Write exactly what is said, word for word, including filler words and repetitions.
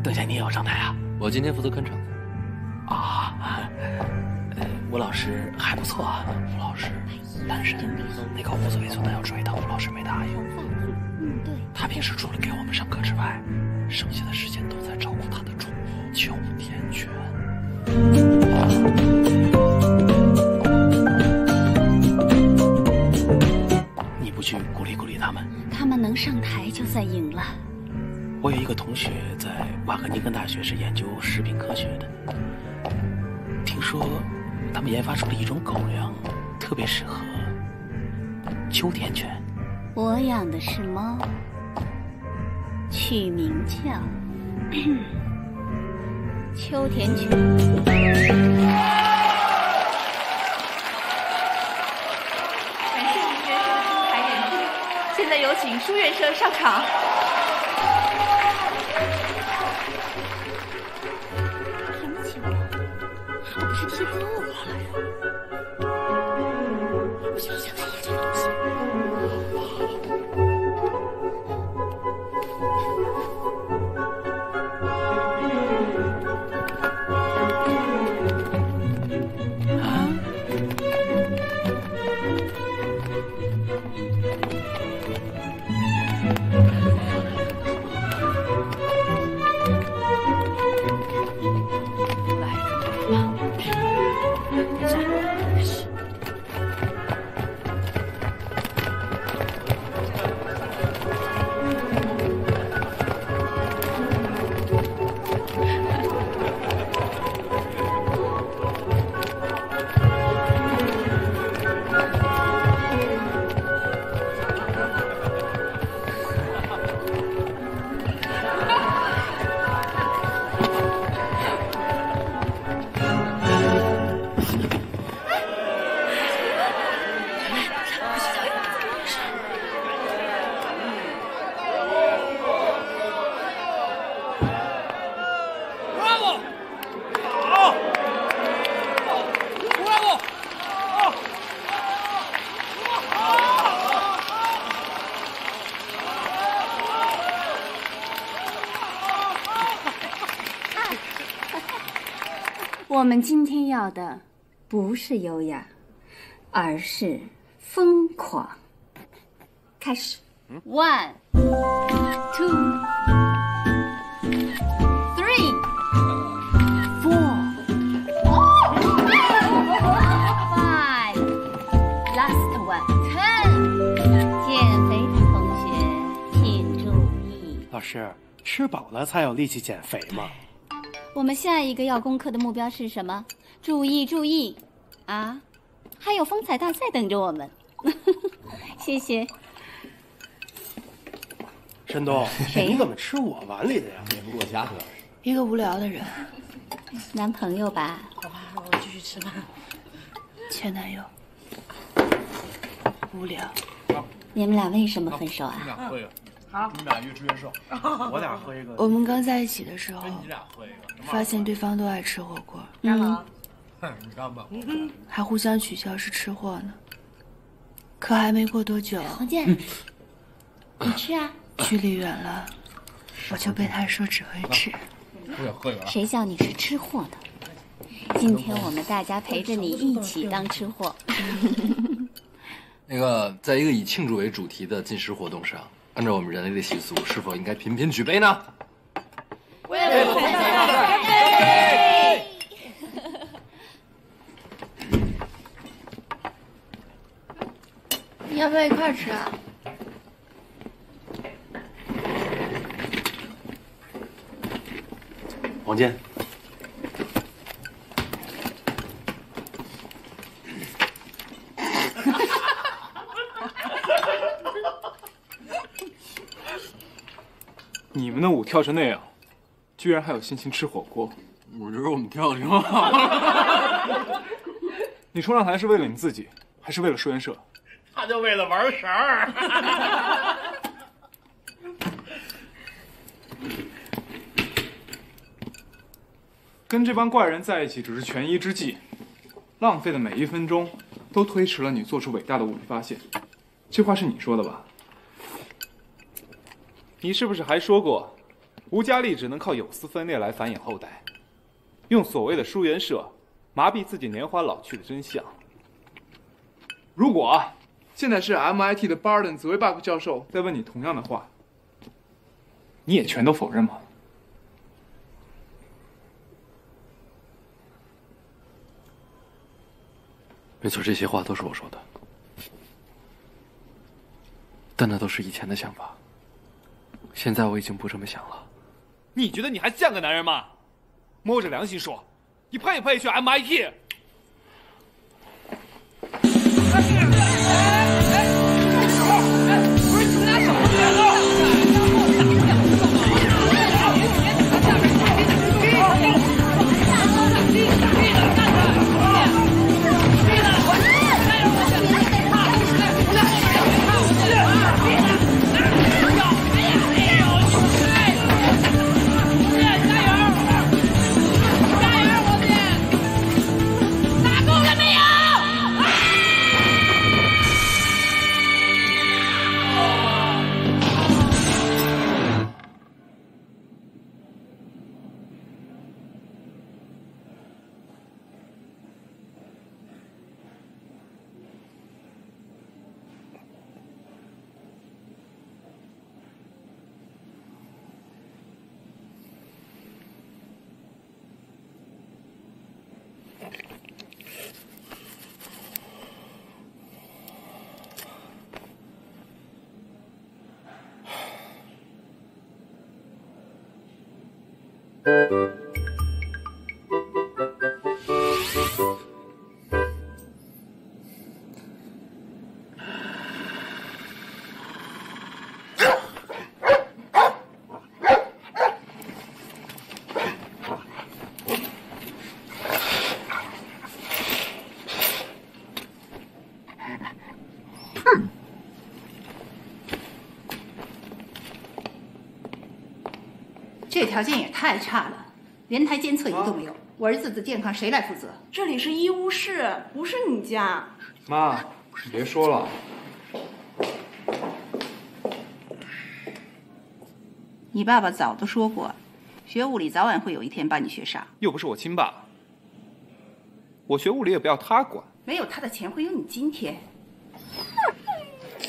等下你也要上台啊？ 我今天负责看场子。 啊，呃，吴老师还不错啊。吴老师单身，那个胡子痿孙的要追他，吴老师没答应。 嗯，对。 他平时除了给我们上课之外，剩下的时间都在照顾他的宠物秋田犬。你不去鼓励鼓励他们？ 他们能上台就算赢了。 我有一个同学在瓦格尼根大学是研究食品科学的，听说他们研发出了一种狗粮，特别适合秋田犬。 我养的是猫，取名叫秋田犬。 感谢您学生的精彩演出，现在有请书院社上场。 什么情况？我不是听错了呀？不行不行，看一下这东西。我们今天要的不是优雅，而是疯狂。开始 ，one, two, three, four, five, last one, ten。减肥的同学请注意， 老师，吃饱了才有力气减肥吗？ 我们下一个要攻克的目标是什么？注意注意，啊，还有风采大赛等着我们。谢谢。 申东， 谁呀你怎么吃我碗里的呀？ 也不过瞎喝。 一个无聊的人， 男朋友吧？ 好吧，我继续吃饭。前男友，无聊。 你们俩为什么分手啊？ 你俩喝一个。 好， 你们俩越吃越瘦。 我俩喝一个。 我们刚在一起的时候， 跟你俩喝一个。 发现对方都爱吃火锅， 嗯， 哼，你看吧， 还互相取笑是吃货呢。可还没过多久， 黄健，你吃啊？ 距离远了，我就被他说只会吃。 我也喝一个。 谁叫你是吃货的？今天我们大家陪着你一起当吃货。 那个，在一个以庆祝为主题的进食活动上，按照我们人类的习俗，是否应该频频举杯呢？ 为了同学干杯！你要不要一块吃啊？ 王健， 你们的舞跳成那样，居然还有心情吃火锅？ 我觉得我们跳的挺好。 你冲上台是为了你自己，还是为了书院社？ 他就为了玩绳儿。 跟这帮怪人在一起只是权宜之计，浪费的每一分钟都推迟了你做出伟大的物理发现。这话是你说的吧？你是不是还说过， 吴佳丽只能靠有丝分裂来繁衍后代，用所谓的疏元社麻痹自己年华老去的真相。如果现在是 M I T 的 Barton 紫薇 Buck 教授在问你同样的话，你也全都否认吗？ 没错，这些话都是我说的，但那都是以前的想法。现在我已经不这么想了。 你觉得你还像个男人吗？摸着良心说，你配不配去 M I T？ 这条件也太差了，连台监测仪都没有。我儿子的健康谁来负责？ 这里是医务室，不是你家。 妈，你别说了。 你爸爸早都说过，学物理早晚会有一天把你学傻。 又不是我亲爸，我学物理也不要他管。 没有他的钱，会有你今天。